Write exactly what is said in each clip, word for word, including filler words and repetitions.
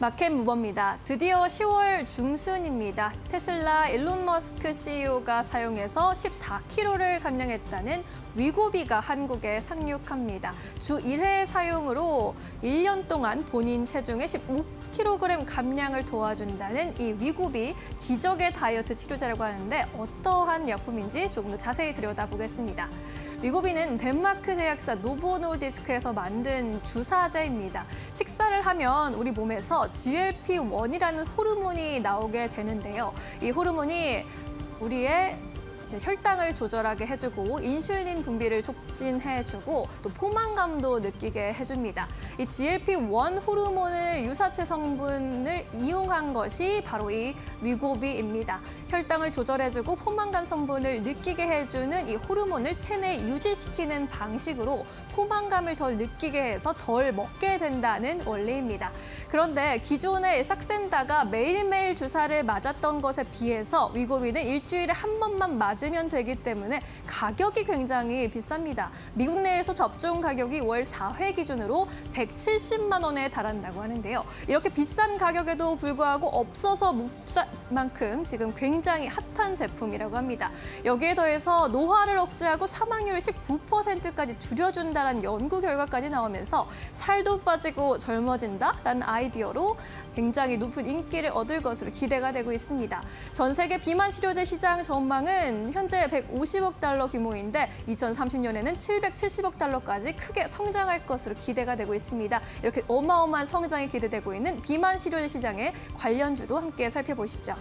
마켓 무버입니다. 드디어 시월 중순입니다. 테슬라 일론 머스크 씨이오가 사용해서 십사 킬로그램를 감량했다는 위고비가 한국에 상륙합니다. 주 일 회 사용으로 일 년 동안 본인 체중의 십오 킬로그램 감량을 도와준다는 이 위고비, 기적의 다이어트 치료제라고 하는데 어떠한 약품인지 조금 더 자세히 들여다보겠습니다. 위고비는 덴마크 제약사 노보노디스크에서 만든 주사제입니다. 식사를 하면 우리 몸에서 지엘피 원이라는 호르몬이 나오게 되는데요. 이 호르몬이 우리의 이제 혈당을 조절하게 해주고 인슐린 분비를 촉진해주고 또 포만감도 느끼게 해줍니다. 이 지엘피 원 호르몬을 유사체 성분을 이용한 것이 바로 이 위고비입니다. 혈당을 조절해주고 포만감 성분을 느끼게 해주는 이 호르몬을 체내에 유지시키는 방식으로 포만감을 덜 느끼게 해서 덜 먹게 된다는 원리입니다. 그런데 기존의 삭센다가 매일매일 주사를 맞았던 것에 비해서 위고비는 일주일에 한 번만 맞으면 되기 때문에 가격이 굉장히 비쌉니다. 미국 내에서 접종 가격이 월 사 회 기준으로 백칠십만 원에 달한다고 하는데요. 이렇게 비싼 가격에도 불구하고 없어서 못 살 만큼 지금 굉장히 핫한 제품이라고 합니다. 여기에 더해서 노화를 억제하고 사망률을 십구 퍼센트까지 줄여준다는 연구 결과까지 나오면서 살도 빠지고 젊어진다라는 아이디어로 굉장히 높은 인기를 얻을 것으로 기대가 되고 있습니다. 전 세계 비만 치료제 시장 전망은 현재 백오십억 달러 규모인데 이천삼십 년에는 칠백칠십억 달러까지 크게 성장할 것으로 기대가 되고 있습니다. 이렇게 어마어마한 성장이 기대되고 있는 비만 치료제 시장의 관련주도 함께 살펴보시죠.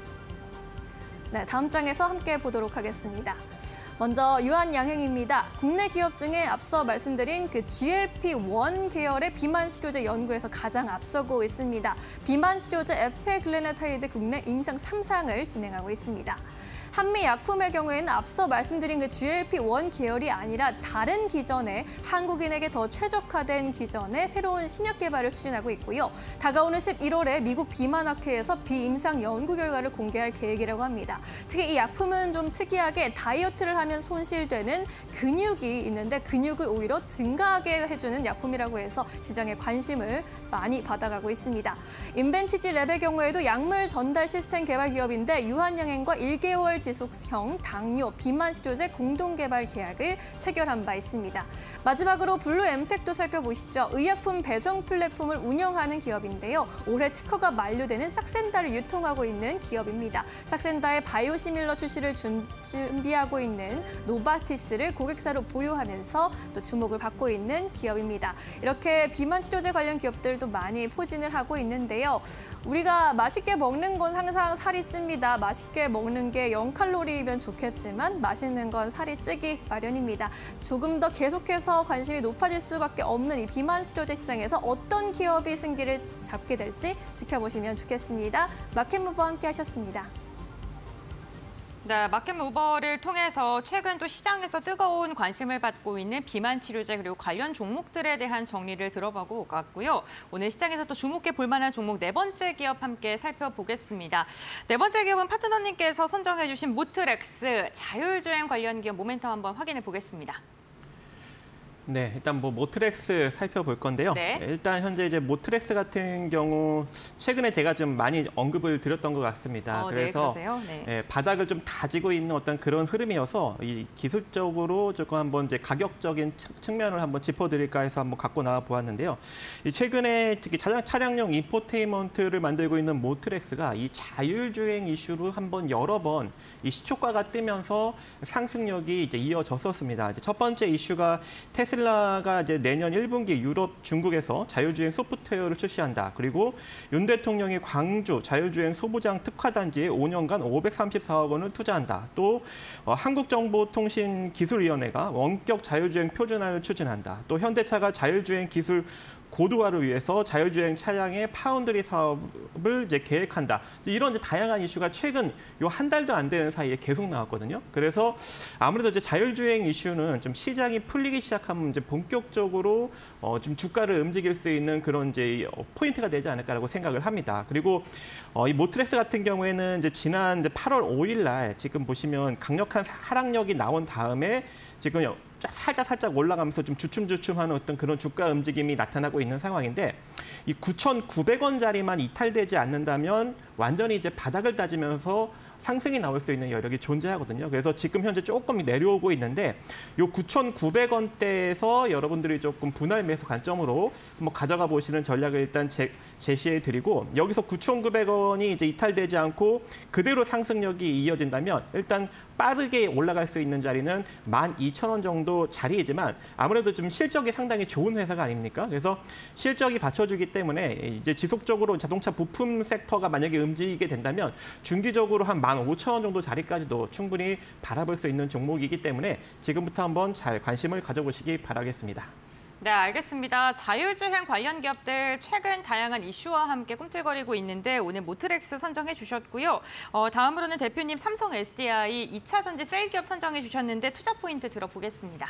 네, 다음 장에서 함께 보도록 하겠습니다. 먼저 유한양행입니다. 국내 기업 중에 앞서 말씀드린 그 지엘피 원 계열의 비만 치료제 연구에서 가장 앞서고 있습니다. 비만 치료제 에페글레나타이드 국내 임상 삼 상을 진행하고 있습니다. 한미 약품의 경우에는 앞서 말씀드린 그 지엘피 원 계열이 아니라 다른 기전의 한국인에게 더 최적화된 기전의 새로운 신약 개발을 추진하고 있고요. 다가오는 십일월에 미국 비만학회에서 비임상 연구 결과를 공개할 계획이라고 합니다. 특히 이 약품은 좀 특이하게 다이어트를 하면 손실되는 근육이 있는데 근육을 오히려 증가하게 해주는 약품이라고 해서 시장에 관심을 많이 받아가고 있습니다. 인벤티지 랩의 경우에도 약물 전달 시스템 개발 기업인데 유한양행과 일 개월 지속형 당뇨 비만 치료제 공동 개발 계약을 체결한 바 있습니다. 마지막으로 블루엠텍도 살펴보시죠. 의약품 배송 플랫폼을 운영하는 기업인데요. 올해 특허가 만료되는 삭센다를 유통하고 있는 기업입니다. 삭센다의 바이오시밀러 출시를 준, 준비하고 있는 노바티스를 고객사로 보유하면서 또 주목을 받고 있는 기업입니다. 이렇게 비만 치료제 관련 기업들도 많이 포진을 하고 있는데요. 우리가 맛있게 먹는 건 항상 살이 찝니다. 맛있게 먹는 게 영 칼로리이면 좋겠지만 맛있는 건 살이 찌기 마련입니다. 조금 더 계속해서 관심이 높아질 수밖에 없는 이 비만 치료제 시장에서 어떤 기업이 승기를 잡게 될지 지켜보시면 좋겠습니다. 마켓무버와 함께 하셨습니다. 네, 마켓무버를 통해서 최근 또 시장에서 뜨거운 관심을 받고 있는 비만 치료제 그리고 관련 종목들에 대한 정리를 들어보고 갔고요. 오늘 시장에서 또 주목해 볼 만한 종목 네 번째 기업 함께 살펴보겠습니다. 네 번째 기업은 파트너님께서 선정해 주신 모트렉스 자율주행 관련 기업 모멘텀 한번 확인해 보겠습니다. 네, 일단 뭐 모트렉스 살펴볼 건데요. 네. 일단 현재 이제 모트렉스 같은 경우 최근에 제가 좀 많이 언급을 드렸던 것 같습니다. 어, 그래서 네, 네. 예, 바닥을 좀 다지고 있는 어떤 그런 흐름이어서 이 기술적으로 조금 한번 이제 가격적인 측면을 한번 짚어드릴까 해서 한번 갖고 나와 보았는데요. 이 최근에 특히 차량, 차량용 인포테인먼트를 만들고 있는 모트렉스가 이 자율주행 이슈로 한번 여러 번 이 시초가가 뜨면서 상승력이 이제 이어졌었습니다. 이제 첫 번째 이슈가 테슬라가 이제 내년 일 분기 유럽, 중국에서 자율주행 소프트웨어를 출시한다. 그리고 윤 대통령이 광주 자율주행 소부장 특화단지에 오 년간 오백삼십사억 원을 투자한다. 또 어, 한국정보통신기술위원회가 원격 자율주행 표준화를 추진한다. 또 현대차가 자율주행 기술 고도화를 위해서 자율주행 차량의 파운드리 사업을 이제 계획한다. 이런 이제 다양한 이슈가 최근 요 한 달도 안 되는 사이에 계속 나왔거든요. 그래서 아무래도 이제 자율주행 이슈는 좀 시장이 풀리기 시작하면 이제 본격적으로 어, 좀 주가를 움직일 수 있는 그런 이제 포인트가 되지 않을까라고 생각을 합니다. 그리고 어, 이 모트렉스 같은 경우에는 이제 지난 이제 팔월 오일 날 지금 보시면 강력한 하락력이 나온 다음에 지금 살짝 살짝 올라가면서 좀 주춤주춤하는 어떤 그런 주가 움직임이 나타나고 있는 상황인데 이 구천구백 원짜리만 이탈되지 않는다면 완전히 이제 바닥을 다지면서 상승이 나올 수 있는 여력이 존재하거든요. 그래서 지금 현재 조금 내려오고 있는데 이 구천구백 원대에서 여러분들이 조금 분할 매수 관점으로 한번 가져가 보시는 전략을 일단 제, 제시해 드리고 여기서 구천구백 원이 이제 이탈되지 않고 그대로 상승력이 이어진다면 일단 빠르게 올라갈 수 있는 자리는 만 이천 원 정도 자리이지만 아무래도 좀 실적이 상당히 좋은 회사가 아닙니까? 그래서 실적이 받쳐주기 때문에 이제 지속적으로 자동차 부품 섹터가 만약에 움직이게 된다면 중기적으로 한 만 오천 원 정도 자리까지도 충분히 바라볼 수 있는 종목이기 때문에 지금부터 한번 잘 관심을 가져보시기 바라겠습니다. 네, 알겠습니다. 자율주행 관련 기업들 최근 다양한 이슈와 함께 꿈틀거리고 있는데 오늘 모트렉스 선정해 주셨고요. 어, 다음으로는 대표님 삼성 에스디아이 이 차 전지 셀 기업 선정해 주셨는데 투자 포인트 들어보겠습니다.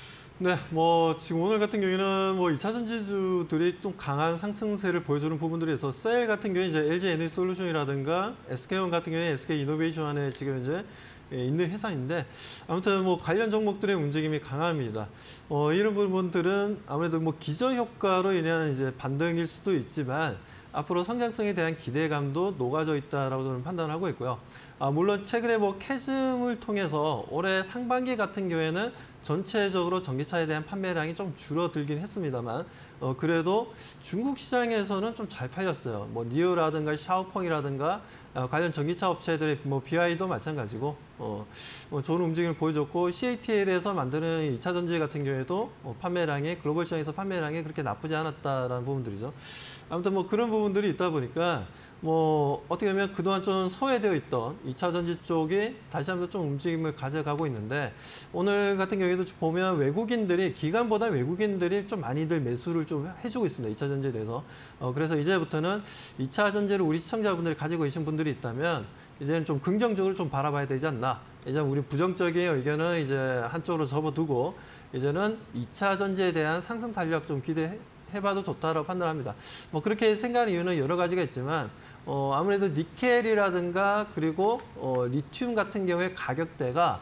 네, 뭐 지금 오늘 같은 경우에는 뭐 이 차 전지주들이 좀 강한 상승세를 보여주는 부분들이 있어서 셀 같은 경우에 이제 엘지 에너지솔루션이라든가 에스케이온 같은 경우에 에스케이이노베이션 안에 지금 이제 있는 회사인데 아무튼 뭐 관련 종목들의 움직임이 강합니다. 어, 이런 부분들은 아무래도 뭐 기저 효과로 인한 이제 반등일 수도 있지만 앞으로 성장성에 대한 기대감도 녹아져 있다라고 저는 판단하고 있고요. 아, 물론 최근에 뭐 캐즘을 통해서 올해 상반기 같은 경우에는 전체적으로 전기차에 대한 판매량이 좀 줄어들긴 했습니다만 어, 그래도 중국 시장에서는 좀 잘 팔렸어요. 뭐 니오라든가 샤오펑이라든가 어, 관련 전기차 업체들의 뭐 비와이도 마찬가지고 어, 뭐 좋은 움직임을 보여줬고 씨에이티엘에서 만드는 이 차 전지 같은 경우에도 어, 판매량이 글로벌 시장에서 판매량이 그렇게 나쁘지 않았다라는 부분들이죠. 아무튼 뭐 그런 부분들이 있다 보니까 뭐 어떻게 보면 그동안 좀 소외되어 있던 이 차 전지 쪽이 다시 한번 좀 움직임을 가져가고 있는데 오늘 같은 경우에도 보면 외국인들이 기관보다 외국인들이 좀 많이들 매수를 좀 해주고 있습니다. 이 차 전지에 대해서. 어, 그래서 이제부터는 이 차 전지를 우리 시청자분들이 가지고 계신 분들이 있다면 이제는 좀 긍정적으로 좀 바라봐야 되지 않나. 이제 우리 부정적인 의견은 이제 한쪽으로 접어두고 이제는 이 차 전지에 대한 상승 탄력 좀 기대해 해봐도 좋다라고 판단합니다. 뭐 그렇게 생각하는 이유는 여러 가지가 있지만 어, 아무래도 니켈이라든가 그리고 어, 리튬 같은 경우에 가격대가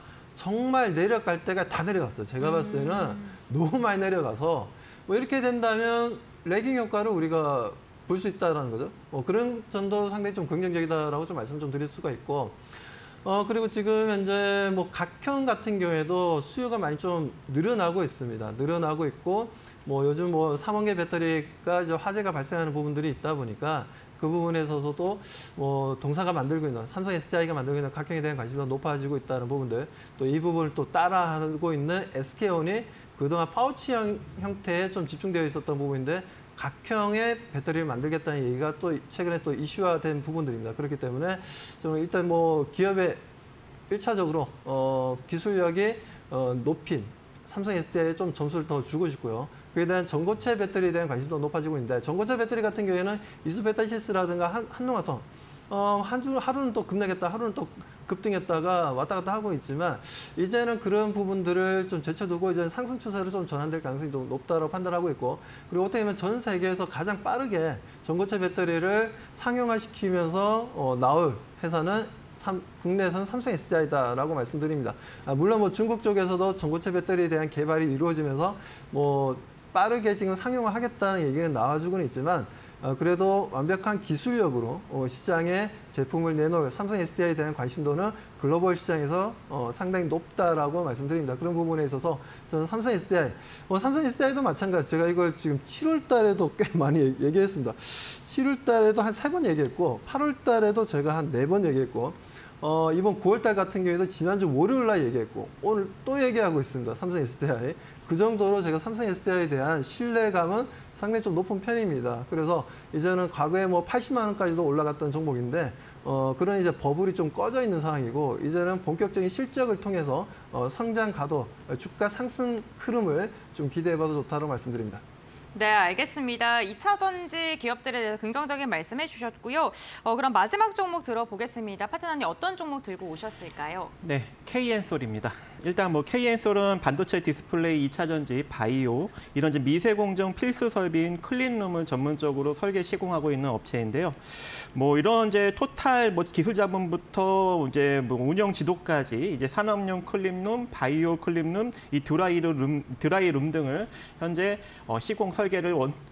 정말 내려갈 때가 다 내려갔어요. 제가 봤을 때는 음. 너무 많이 내려가서 뭐 이렇게 된다면 레깅 효과를 우리가 볼 수 있다는 거죠. 어, 그런 점도 상당히 좀 긍정적이다라고 좀 말씀 좀 드릴 수가 있고 어, 그리고 지금 현재 뭐 각형 같은 경우에도 수요가 많이 좀 늘어나고 있습니다. 늘어나고 있고 뭐 요즘 뭐 삼원계 배터리가 이제 화재가 발생하는 부분들이 있다 보니까 그 부분에 있어서도 뭐 동사가 만들고 있는 삼성 에스디아이가 만들고 있는 각형에 대한 관심도 높아지고 있다는 부분들 또 이 부분을 또 따라하고 있는 에스케이온이 그동안 파우치 형, 형태에 좀 집중되어 있었던 부분인데 각형의 배터리를 만들겠다는 얘기가 또 최근에 또 이슈화된 부분들입니다. 그렇기 때문에 좀 일단 뭐 기업의 일차적으로 어, 기술력이 어, 높인 삼성 에스디아이에 좀 점수를 더 주고 싶고요. 그에 대한 전고체 배터리에 대한 관심도 높아지고 있는데 전고체 배터리 같은 경우에는 이수베타시스라든가 한, 한농화성 어, 한 주, 하루는 또 급락했다, 하루는 또 급등했다가 왔다 갔다 하고 있지만 이제는 그런 부분들을 좀 제쳐두고 이제 상승 추세로 좀 전환될 가능성이 좀 높다고 판단하고 있고 그리고 어떻게 보면 전 세계에서 가장 빠르게 전고체 배터리를 상용화시키면서 어, 나올 회사는 삼, 국내에서는 삼성 에스디아이다라고 말씀드립니다. 아, 물론 뭐 중국 쪽에서도 전고체 배터리에 대한 개발이 이루어지면서 뭐 빠르게 지금 상용화하겠다는 얘기는 나와주고는 있지만 어, 그래도 완벽한 기술력으로 어, 시장에 제품을 내놓을 삼성 에스디아이에 대한 관심도는 글로벌 시장에서 어, 상당히 높다라고 말씀드립니다. 그런 부분에 있어서 저는 삼성 에스디아이, 뭐 삼성 에스디아이도 마찬가지. 제가 이걸 지금 칠월 달에도 꽤 많이 얘기했습니다. 칠월 달에도 한 세 번 얘기했고 팔월 달에도 제가 한 네 번 얘기했고 어, 이번 구월 달 같은 경우에도 지난주 월요일 날 얘기했고 오늘 또 얘기하고 있습니다. 삼성 에스디아이. 그 정도로 제가 삼성 에스디아이에 대한 신뢰감은 상당히 좀 높은 편입니다. 그래서 이제는 과거에 뭐 팔십만 원까지도 올라갔던 종목인데 어, 그런 이제 버블이 좀 꺼져 있는 상황이고 이제는 본격적인 실적을 통해서 어, 성장 가도 주가 상승 흐름을 좀 기대해봐도 좋다고 말씀드립니다. 네, 알겠습니다. 이 차 전지 기업들에 대해서 긍정적인 말씀해 주셨고요. 어, 그럼 마지막 종목 들어보겠습니다. 파트너님 어떤 종목 들고 오셨을까요? 네, 케이엔솔입니다. 일단 뭐 케이엔솔은 반도체 디스플레이, 이 차 전지, 바이오 이런 이제 미세 공정 필수 설비인 클린룸을 전문적으로 설계 시공하고 있는 업체인데요. 뭐 이런 이제 토탈 뭐 기술 자본부터 이제 뭐 운영 지도까지 이제 산업용 클린룸, 바이오 클린룸, 이 드라이룸 드라이룸 등을 현재 어, 시공 설계를 원,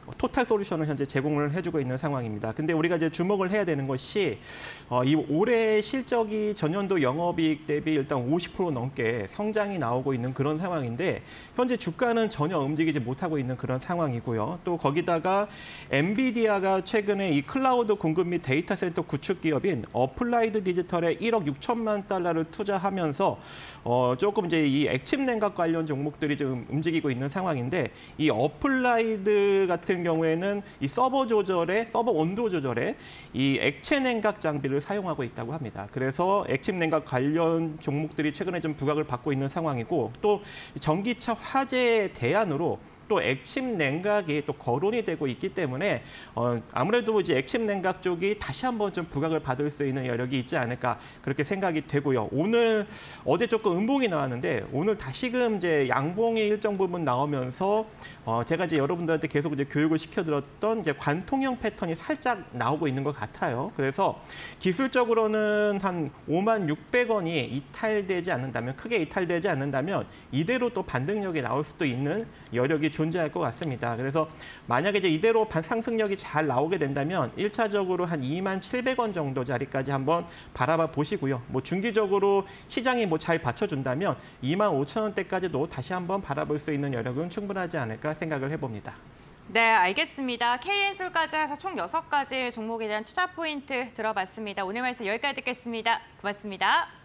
토탈 솔루션을 현재 제공을 해주고 있는 상황입니다. 근데 우리가 이제 주목을 해야 되는 것이 어, 이 올해 실적이 전년도 영업이익 대비 일단 오십 퍼센트 넘게 성장이 나오고 있는 그런 상황인데 현재 주가는 전혀 움직이지 못하고 있는 그런 상황이고요. 또 거기다가 엔비디아가 최근에 이 클라우드 공급 및 데이터 센터 구축 기업인 어플라이드 디지털에 일억 육천만 달러를 투자하면서 어, 조금 이제 이 액침 냉각 관련 종목들이 좀 움직이고 있는 상황인데 이 어플라이드 같은 경우에는 이 서버 조절에 서버 온도 조절에 이 액체 냉각 장비를 사용하고 있다고 합니다. 그래서 액침 냉각 관련 종목들이 최근에 좀 부각을 받고 있는 상황이고 또 전기차 화재 대안으로 또 액침 냉각이 또 거론이 되고 있기 때문에 어, 아무래도 이제 액침 냉각 쪽이 다시 한번 좀 부각을 받을 수 있는 여력이 있지 않을까 그렇게 생각이 되고요. 오늘 어제 조금 음봉이 나왔는데 오늘 다시금 이제 양봉이 일정 부분 나오면서 어, 제가 이제 여러분들한테 계속 이제 교육을 시켜드렸던 이제 관통형 패턴이 살짝 나오고 있는 것 같아요. 그래서 기술적으로는 한 오만 육백 원이 이탈되지 않는다면 크게 이탈되지 않는다면 이대로 또 반등력이 나올 수도 있는 여력이 존재할 것 같습니다. 그래서 만약에 이제 이대로 상승력이 잘 나오게 된다면 일 차적으로 한 이만 칠백 원 정도 자리까지 한번 바라봐 보시고요. 뭐 중기적으로 시장이 뭐 잘 받쳐준다면 이만 오천 원대까지도 다시 한번 바라볼 수 있는 여력은 충분하지 않을까 생각을 해봅니다. 네, 알겠습니다. 케이엔솔까지 해서 총 여섯 가지 종목에 대한 투자 포인트 들어봤습니다. 오늘 말씀 여기까지 듣겠습니다. 고맙습니다.